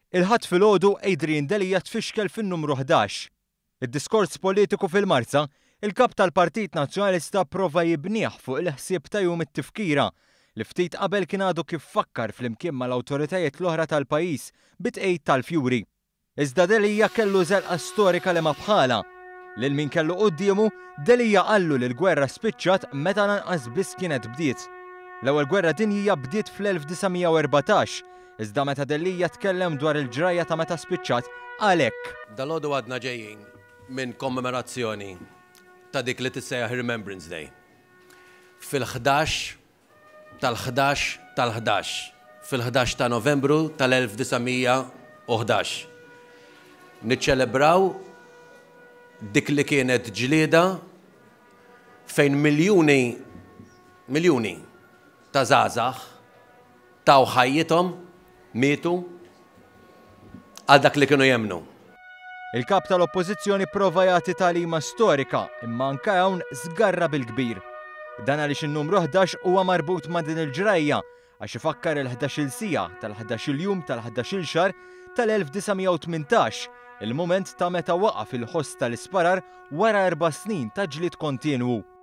Il-ħadd filgħodu Adrian Delija tfixkel fin-numru 11. Id-diskors politiku fil-Marza, il-kap tal-Partit Nazzjonalista prova jibnieh fuq il-ħsieb ta' jum it-tifkira li ftit qabel kien għadu kif fakkar flimkien mal-awtoritajiet l-oħra tal-pajjiż bit-tqejt tal-fjuri. Iżda Delija kellu żelqa storika li ma bħala. Lil min kellu qudiemu, Delija qallu li l-gwerra spiċċat meta lanqas biss kienet bdiet. L-ewwel gwerra dinjija bdiet fl-1914, iżda meta Delija tkellem dwar il-ġrajja ta' meta spiċċat għalhekk. Dalgħodu għadna ġejjin minn kommemorazzjoni ta' dik li tissejjaħ Remembrance Day. Fil-11 tal-11 tal-11, fil-11 ta' Novembru tal-1911. Niċċelebraw dik li kienet ġlieda fejn miljuni ta' żgħażagħ taw ħajjithom mietu għal dak li kienu jemnu. Il-kap tal-Oppożizzjoni prova jagħti tagħlima storika imma anke hawn żgarra bil-kbir. Dan għaliex in-numru 11 huwa marbut ma' din il-ġrajja għax ifakkar il-11-il siegħa tal-11-il jum tal-11-il xahar tal-1918, il-mument ta' meta waqaf il-ħoss tal-isparar wara 4 snin ta' ġlied kontinwu.